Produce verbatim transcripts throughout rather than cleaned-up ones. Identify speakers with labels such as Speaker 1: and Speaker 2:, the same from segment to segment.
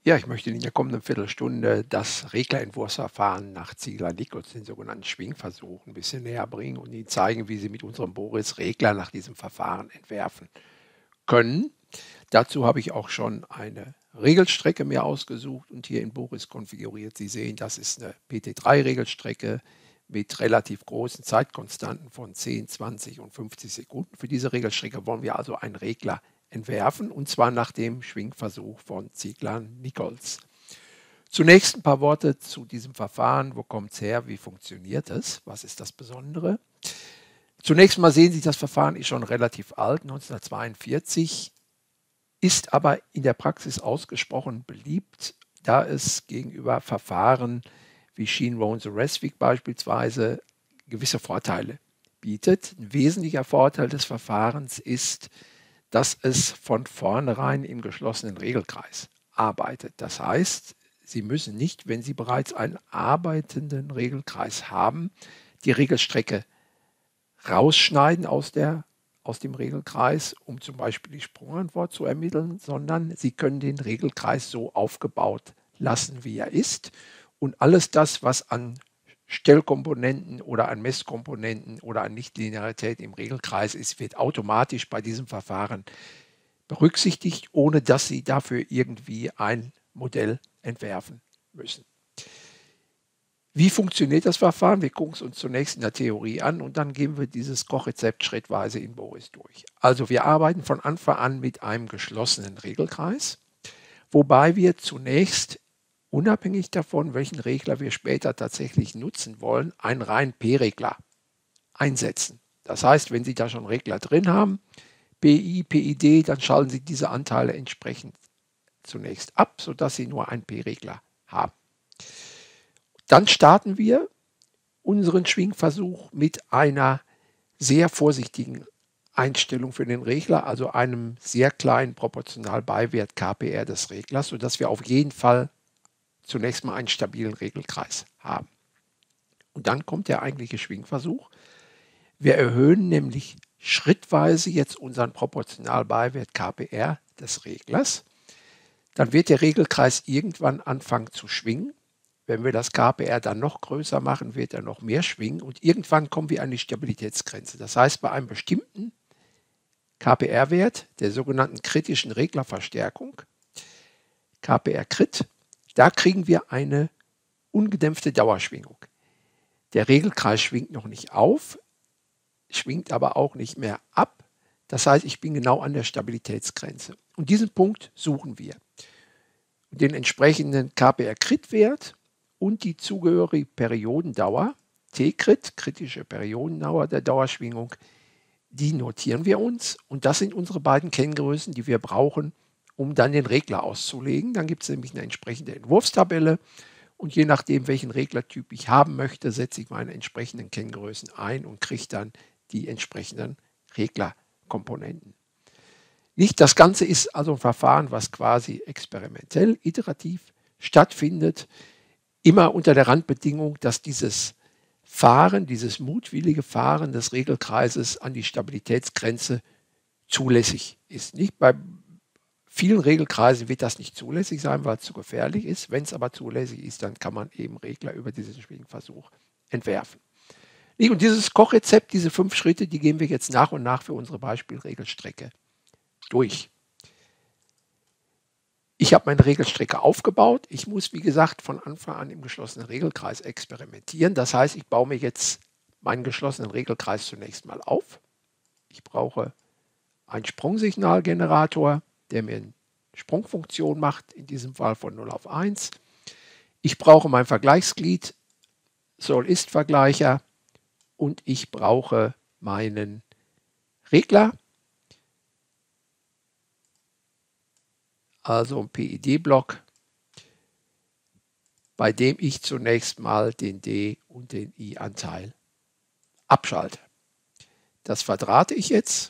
Speaker 1: Ja, ich möchte in der kommenden Viertelstunde das Reglerentwurfsverfahren nach Ziegler-Nichols, den sogenannten Schwingversuch, ein bisschen näher bringen und Ihnen zeigen, wie Sie mit unserem Boris Regler nach diesem Verfahren entwerfen können. Dazu habe ich auch schon eine Regelstrecke mir ausgesucht und hier in Boris konfiguriert. Sie sehen, das ist eine P T drei Regelstrecke mit relativ großen Zeitkonstanten von zehn, zwanzig und fünfzig Sekunden. Für diese Regelstrecke wollen wir also einen Regler entwerfen, und zwar nach dem Schwingversuch von Ziegler-Nichols. Zunächst ein paar Worte zu diesem Verfahren. Wo kommt es her? Wie funktioniert es? Was ist das Besondere? Zunächst mal sehen Sie, das Verfahren ist schon relativ alt, neunzehnhundertzweiundvierzig, ist aber in der Praxis ausgesprochen beliebt, da es gegenüber Verfahren wie Sheen-Rowan-Zurestwick beispielsweise gewisse Vorteile bietet. Ein wesentlicher Vorteil des Verfahrens ist, dass es von vornherein im geschlossenen Regelkreis arbeitet. Das heißt, Sie müssen nicht, wenn Sie bereits einen arbeitenden Regelkreis haben, die Regelstrecke rausschneiden aus, der, aus dem Regelkreis, um zum Beispiel die Sprungantwort zu ermitteln, sondern Sie können den Regelkreis so aufgebaut lassen, wie er ist. Und alles das, was an Stellkomponenten oder an Messkomponenten oder an Nichtlinearität im Regelkreis ist, wird automatisch bei diesem Verfahren berücksichtigt, ohne dass Sie dafür irgendwie ein Modell entwerfen müssen. Wie funktioniert das Verfahren? Wir gucken es uns zunächst in der Theorie an und dann gehen wir dieses Kochrezept schrittweise in Boris durch. Also wir arbeiten von Anfang an mit einem geschlossenen Regelkreis, wobei wir zunächst, unabhängig davon, welchen Regler wir später tatsächlich nutzen wollen, einen reinen P-Regler einsetzen. Das heißt, wenn Sie da schon Regler drin haben, P I, P I D, dann schalten Sie diese Anteile entsprechend zunächst ab, sodass Sie nur einen P-Regler haben. Dann starten wir unseren Schwingversuch mit einer sehr vorsichtigen Einstellung für den Regler, also einem sehr kleinen Proportionalbeiwert K P R des Reglers, sodass wir auf jeden Fall zunächst mal einen stabilen Regelkreis haben. Und dann kommt der eigentliche Schwingversuch. Wir erhöhen nämlich schrittweise jetzt unseren Proportionalbeiwert K P R des Reglers. Dann wird der Regelkreis irgendwann anfangen zu schwingen. Wenn wir das K P R dann noch größer machen, wird er noch mehr schwingen und irgendwann kommen wir an die Stabilitätsgrenze. Das heißt, bei einem bestimmten K P R-Wert, der sogenannten kritischen Reglerverstärkung, K P R-Crit, da kriegen wir eine ungedämpfte Dauerschwingung. Der Regelkreis schwingt noch nicht auf, schwingt aber auch nicht mehr ab. Das heißt, ich bin genau an der Stabilitätsgrenze. Und diesen Punkt suchen wir. Den entsprechenden K P R-Crit-Wert und die zugehörige Periodendauer, T-Crit, kritische Periodendauer der Dauerschwingung, die notieren wir uns. Und das sind unsere beiden Kenngrößen, die wir brauchen, um dann den Regler auszulegen. Dann gibt es nämlich eine entsprechende Entwurfstabelle. Und je nachdem, welchen Reglertyp ich haben möchte, setze ich meine entsprechenden Kenngrößen ein und kriege dann die entsprechenden Reglerkomponenten. Nicht das Ganze ist also ein Verfahren, was quasi experimentell, iterativ stattfindet, immer unter der Randbedingung, dass dieses Fahren, dieses mutwillige Fahren des Regelkreises an die Stabilitätsgrenze zulässig ist. Nicht bei vielen Regelkreisen wird das nicht zulässig sein, weil es zu gefährlich ist. Wenn es aber zulässig ist, dann kann man eben Regler über diesen Schwingversuch entwerfen. Und dieses Kochrezept, diese fünf Schritte, die gehen wir jetzt nach und nach für unsere Beispielregelstrecke durch. Ich habe meine Regelstrecke aufgebaut. Ich muss, wie gesagt, von Anfang an im geschlossenen Regelkreis experimentieren. Das heißt, ich baue mir jetzt meinen geschlossenen Regelkreis zunächst mal auf. Ich brauche einen Sprungsignalgenerator, der mir eine Sprungfunktion macht, in diesem Fall von null auf eins. Ich brauche mein Vergleichsglied, Soll-Ist-Vergleicher, und ich brauche meinen Regler, also ein P I D-Block, bei dem ich zunächst mal den D- und den I-Anteil abschalte. Das verdrahte ich jetzt.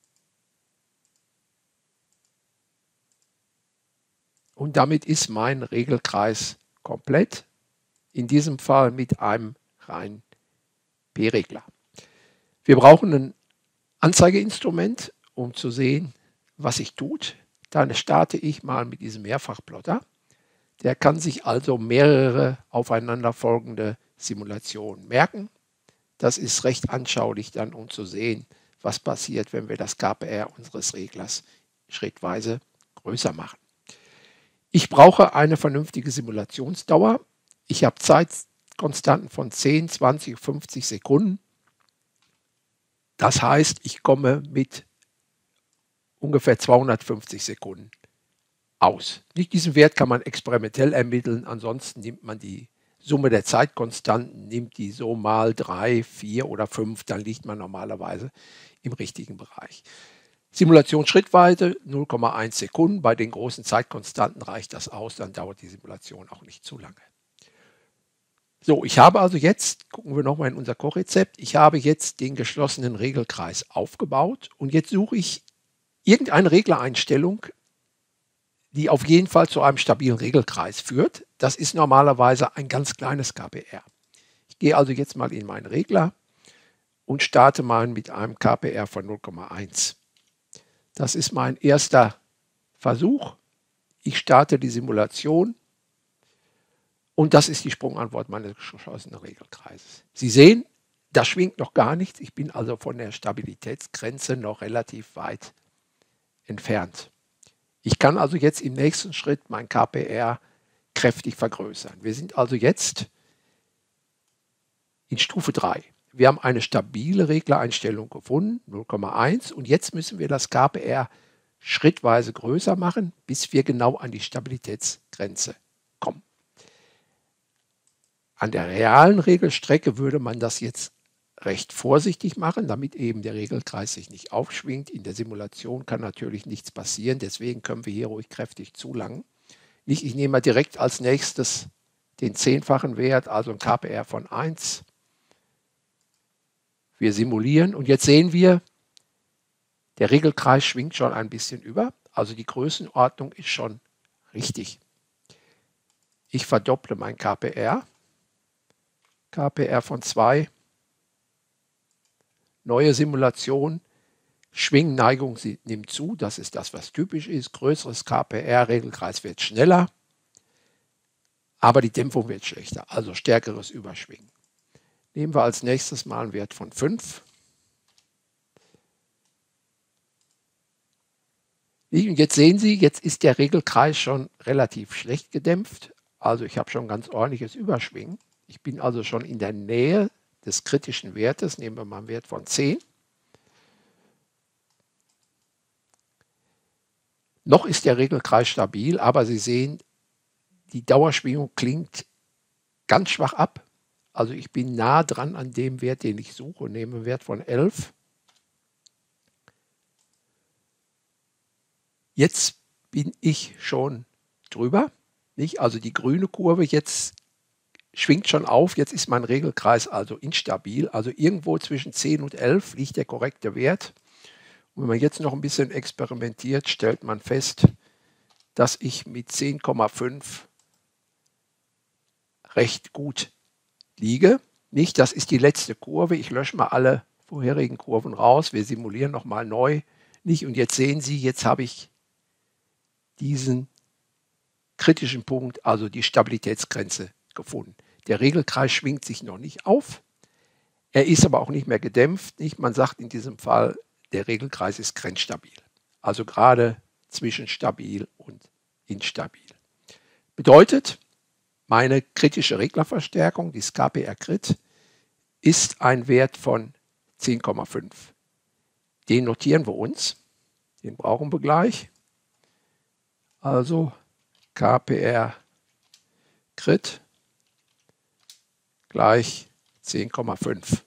Speaker 1: Und damit ist mein Regelkreis komplett, in diesem Fall mit einem reinen P-Regler. Wir brauchen ein Anzeigeinstrument, um zu sehen, was sich tut. Dann starte ich mal mit diesem Mehrfachplotter. Der kann sich also mehrere aufeinanderfolgende Simulationen merken. Das ist recht anschaulich dann, um zu sehen, was passiert, wenn wir das K P R unseres Reglers schrittweise größer machen. Ich brauche eine vernünftige Simulationsdauer. Ich habe Zeitkonstanten von zehn, zwanzig, fünfzig Sekunden. Das heißt, ich komme mit ungefähr zweihundertfünfzig Sekunden aus. Nicht diesen Wert kann man experimentell ermitteln, ansonsten nimmt man die Summe der Zeitkonstanten, nimmt die so mal drei, vier oder fünf, dann liegt man normalerweise im richtigen Bereich. Simulation Schrittweite null Komma eins Sekunden, bei den großen Zeitkonstanten reicht das aus, dann dauert die Simulation auch nicht zu lange. So, ich habe also jetzt, gucken wir nochmal in unser Kochrezept, ich habe jetzt den geschlossenen Regelkreis aufgebaut und jetzt suche ich irgendeine Reglereinstellung, die auf jeden Fall zu einem stabilen Regelkreis führt. Das ist normalerweise ein ganz kleines K P R. Ich gehe also jetzt mal in meinen Regler und starte mal mit einem K P R von null Komma eins. Das ist mein erster Versuch. Ich starte die Simulation und das ist die Sprungantwort meines geschlossenen Regelkreises. Sie sehen, da schwingt noch gar nichts. Ich bin also von der Stabilitätsgrenze noch relativ weit entfernt. Ich kann also jetzt im nächsten Schritt mein K P R kräftig vergrößern. Wir sind also jetzt in Stufe drei. Wir haben eine stabile Reglereinstellung gefunden, null Komma eins, und jetzt müssen wir das K P R schrittweise größer machen, bis wir genau an die Stabilitätsgrenze kommen. An der realen Regelstrecke würde man das jetzt recht vorsichtig machen, damit eben der Regelkreis sich nicht aufschwingt. In der Simulation kann natürlich nichts passieren, deswegen können wir hier ruhig kräftig zulangen. Nicht, ich nehme mal direkt als nächstes den zehnfachen Wert, also ein K P R von eins. Wir simulieren und jetzt sehen wir, der Regelkreis schwingt schon ein bisschen über, also die Größenordnung ist schon richtig. Ich verdopple mein K P R, K P R von zwei. Neue Simulation, Schwingneigung nimmt zu, das ist das, was typisch ist. Größeres K P R, Regelkreis wird schneller, aber die Dämpfung wird schlechter, also stärkeres Überschwingen. Nehmen wir als nächstes mal einen Wert von fünf. Und jetzt sehen Sie, jetzt ist der Regelkreis schon relativ schlecht gedämpft, also ich habe schon ganz ordentliches Überschwingen. Ich bin also schon in der Nähe des kritischen Wertes, nehmen wir mal einen Wert von zehn. Noch ist der Regelkreis stabil, aber Sie sehen, die Dauerschwingung klingt ganz schwach ab. Also ich bin nah dran an dem Wert, den ich suche, nehme einen Wert von elf. Jetzt bin ich schon drüber, nicht? Also die grüne Kurve jetzt schwingt schon auf, jetzt ist mein Regelkreis also instabil, also irgendwo zwischen zehn und elf liegt der korrekte Wert. Und wenn man jetzt noch ein bisschen experimentiert, stellt man fest, dass ich mit zehn Komma fünf recht gut liege. Nicht, das ist die letzte Kurve, ich lösche mal alle vorherigen Kurven raus, wir simulieren nochmal neu. Nicht? Und jetzt sehen Sie, jetzt habe ich diesen kritischen Punkt, also die Stabilitätsgrenze, gefunden. Der Regelkreis schwingt sich noch nicht auf, er ist aber auch nicht mehr gedämpft. Nicht? Man sagt in diesem Fall, der Regelkreis ist grenzstabil, also gerade zwischen stabil und instabil. Bedeutet, meine kritische Reglerverstärkung, die K P R Crit, ist ein Wert von zehn Komma fünf. Den notieren wir uns, den brauchen wir gleich. Also K P R Crit gleich zehn Komma fünf.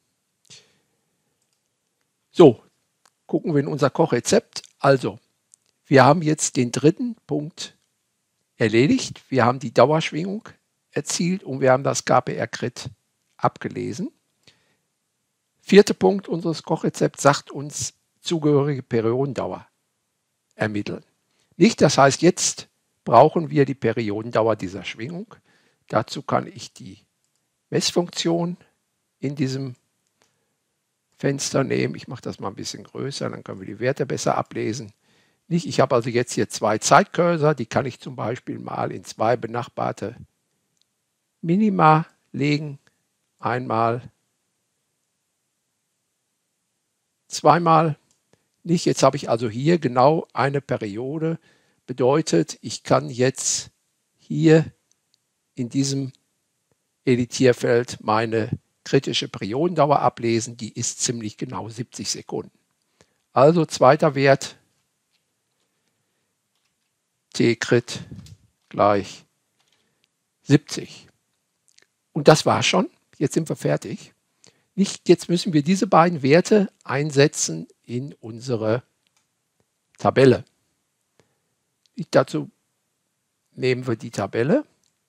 Speaker 1: So, gucken wir in unser Kochrezept. Also, wir haben jetzt den dritten Punkt erledigt. Wir haben die Dauerschwingung erzielt und wir haben das K P R Crit abgelesen. Vierter Punkt unseres Kochrezepts sagt uns zugehörige Periodendauer ermitteln. Nicht, das heißt, jetzt brauchen wir die Periodendauer dieser Schwingung. Dazu kann ich die Messfunktion in diesem Fenster nehmen. Ich mache das mal ein bisschen größer, dann können wir die Werte besser ablesen. Nicht? Ich habe also jetzt hier zwei Zeitcursor, die kann ich zum Beispiel mal in zwei benachbarte Minima legen. Einmal, zweimal. Nicht? Jetzt habe ich also hier genau eine Periode. Bedeutet, ich kann jetzt hier in diesem Editierfeld meine kritische Periodendauer ablesen. Die ist ziemlich genau siebzig Sekunden. Also zweiter Wert, T-Crit gleich siebzig. Und das war schon. Jetzt sind wir fertig. Nicht, jetzt müssen wir diese beiden Werte einsetzen in unsere Tabelle. Ich, dazu nehmen wir die Tabelle.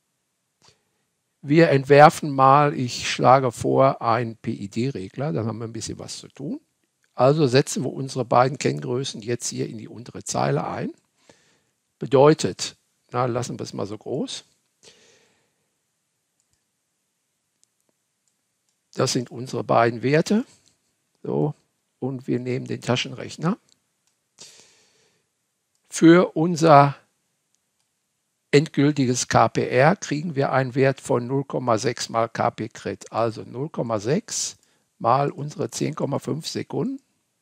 Speaker 1: Wir entwerfen mal, ich schlage vor, einen P I D-Regler, dann haben wir ein bisschen was zu tun. Also setzen wir unsere beiden Kenngrößen jetzt hier in die untere Zeile ein. Bedeutet, na, lassen wir es mal so groß. Das sind unsere beiden Werte. So, und wir nehmen den Taschenrechner. Für unser endgültiges K P R kriegen wir einen Wert von null Komma sechs mal K P-Crit. Also null Komma sechs mal unsere zehn Komma fünf Sekunden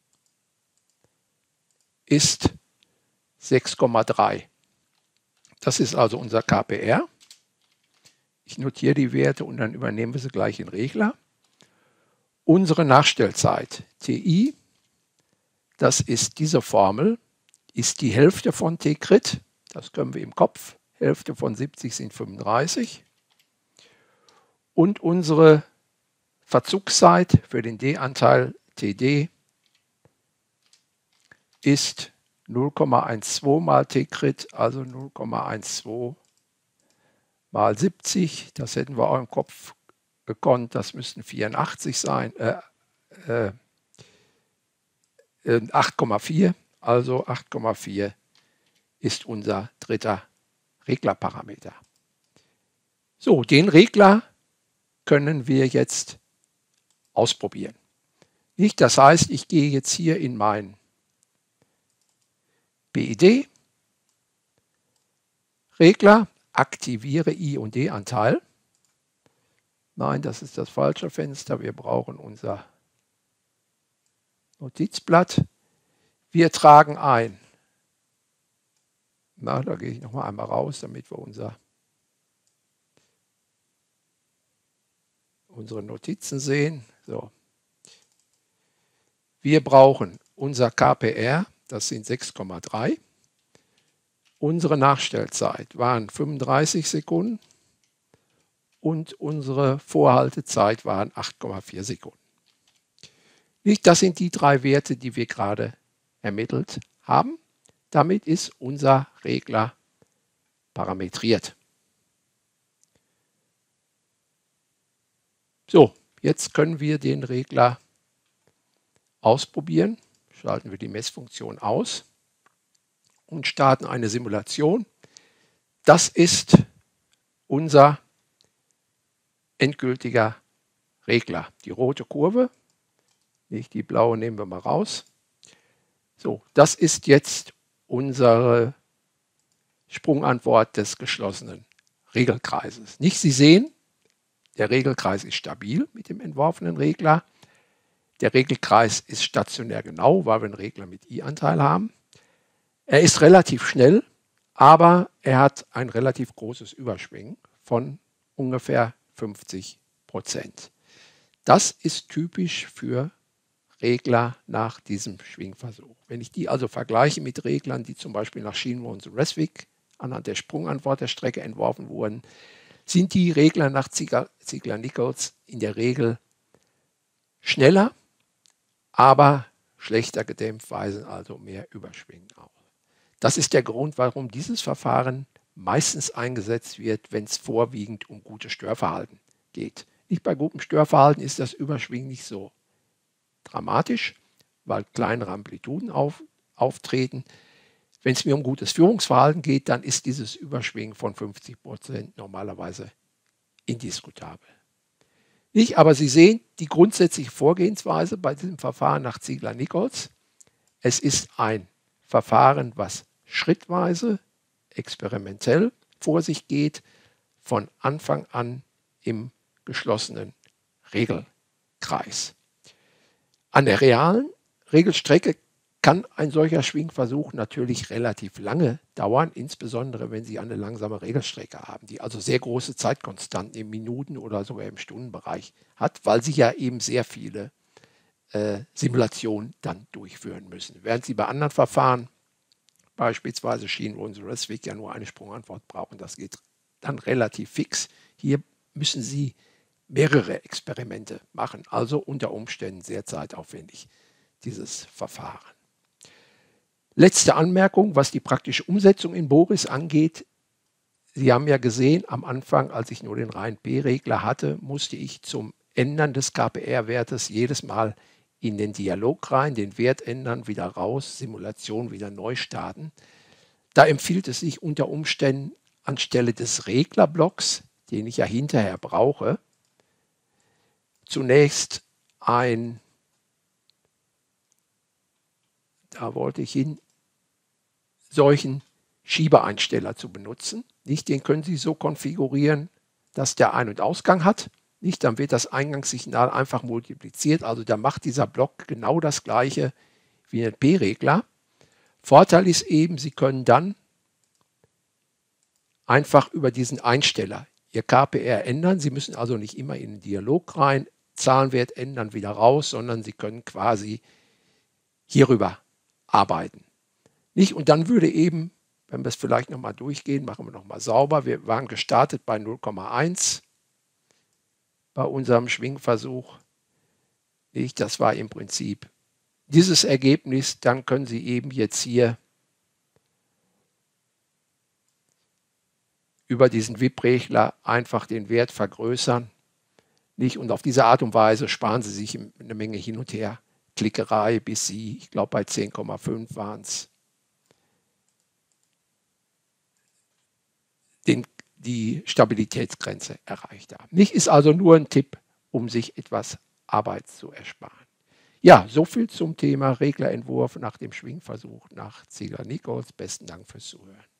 Speaker 1: ist sechs Komma drei. Das ist also unser K P R. Ich notiere die Werte und dann übernehmen wir sie gleich in den Regler. Unsere Nachstellzeit, T I, das ist diese Formel, ist die Hälfte von T-Crit. Das können wir im Kopf. Hälfte von siebzig sind fünfunddreißig. Und unsere Verzugszeit für den D-Anteil T D ist null Komma zwölf mal T-Crit, also null Komma zwölf mal siebzig. Das hätten wir auch im Kopf gekonnt. Das müssten vierundachtzig sein. Äh, äh, acht Komma vier. Also acht Komma vier ist unser dritter Reglerparameter. So, den Regler können wir jetzt ausprobieren. Nicht? Das heißt, ich gehe jetzt hier in mein B I D-Regler, aktiviere I- und D-Anteil. Nein, das ist das falsche Fenster. Wir brauchen unser Notizblatt. Wir tragen ein. Na, da gehe ich noch mal einmal raus, damit wir unser, unsere Notizen sehen. So. Wir brauchen unser K P R, das sind sechs Komma drei. Unsere Nachstellzeit waren fünfunddreißig Sekunden und unsere Vorhaltezeit waren acht Komma vier Sekunden. Nicht, das sind die drei Werte, die wir gerade ermittelt haben. Damit ist unser Regler parametriert. So, jetzt können wir den Regler ausprobieren. Schalten wir die Messfunktion aus und starten eine Simulation. Das ist unser endgültiger Regler. Die rote Kurve, nicht die blaue, nehmen wir mal raus. So, das ist jetzt unsere Sprungantwort des geschlossenen Regelkreises. Nicht, Sie sehen, der Regelkreis ist stabil mit dem entworfenen Regler. Der Regelkreis ist stationär genau, weil wir einen Regler mit I-Anteil haben. Er ist relativ schnell, aber er hat ein relativ großes Überschwingen von ungefähr fünfzig Prozent. Das ist typisch für Regler nach diesem Schwingversuch. Wenn ich die also vergleiche mit Reglern, die zum Beispiel nach Schienenmons und Reswick anhand der Sprungantwort der Strecke entworfen wurden, sind die Regler nach Ziegler-Nichols in der Regel schneller, aber schlechter gedämpft, weisen also mehr Überschwingen auf. Das ist der Grund, warum dieses Verfahren meistens eingesetzt wird, wenn es vorwiegend um gutes Störverhalten geht. Nicht bei gutem Störverhalten ist das Überschwingen nicht so dramatisch, weil kleinere Amplituden auf, auftreten. Wenn es mir um gutes Führungsverhalten geht, dann ist dieses Überschwingen von fünfzig Prozent normalerweise indiskutabel. Nicht, aber Sie sehen die grundsätzliche Vorgehensweise bei diesem Verfahren nach Ziegler-Nichols. Es ist ein Verfahren, was schrittweise, experimentell vor sich geht, von Anfang an im geschlossenen Regelkreis. An der realen Regelstrecke kann ein solcher Schwingversuch natürlich relativ lange dauern, insbesondere wenn Sie eine langsame Regelstrecke haben, die also sehr große Zeitkonstanten im Minuten- oder sogar im Stundenbereich hat, weil Sie ja eben sehr viele äh, Simulationen dann durchführen müssen. Während Sie bei anderen Verfahren, beispielsweise Schienen, wo Sie Raceweg ja nur eine Sprungantwort brauchen, das geht dann relativ fix. Hier müssen Sie mehrere Experimente machen, also unter Umständen sehr zeitaufwendig, dieses Verfahren. Letzte Anmerkung, was die praktische Umsetzung in Boris angeht. Sie haben ja gesehen, am Anfang, als ich nur den reinen P-Regler hatte, musste ich zum Ändern des K P R-Wertes jedes Mal in den Dialog rein, den Wert ändern, wieder raus, Simulation wieder neu starten. Da empfiehlt es sich unter Umständen anstelle des Reglerblocks, den ich ja hinterher brauche, zunächst ein, da wollte ich hin, solchen Schiebeeinsteller zu benutzen. Nicht, den können Sie so konfigurieren, dass der Ein- und Ausgang hat. Nicht, dann wird das Eingangssignal einfach multipliziert. Also da macht dieser Block genau das gleiche wie ein P-Regler. Vorteil ist eben, Sie können dann einfach über diesen Einsteller Ihr K P R ändern. Sie müssen also nicht immer in den Dialog rein, Zahlenwert ändern, wieder raus, sondern Sie können quasi hierüber arbeiten. Nicht? Und dann würde eben, wenn wir es vielleicht nochmal durchgehen, machen wir nochmal sauber. Wir waren gestartet bei null Komma eins bei unserem Schwingversuch. Nicht? Das war im Prinzip dieses Ergebnis. Dann können Sie eben jetzt hier über diesen V I P-Regler einfach den Wert vergrößern. Nicht? Und auf diese Art und Weise sparen Sie sich eine Menge hin und her Klickerei, bis Sie, ich glaube bei zehn Komma fünf waren es, den, die Stabilitätsgrenze erreicht haben. Nicht, ist also nur ein Tipp, um sich etwas Arbeit zu ersparen. Ja, soviel zum Thema Reglerentwurf nach dem Schwingversuch nach Ziegler-Nichols. Besten Dank fürs Zuhören.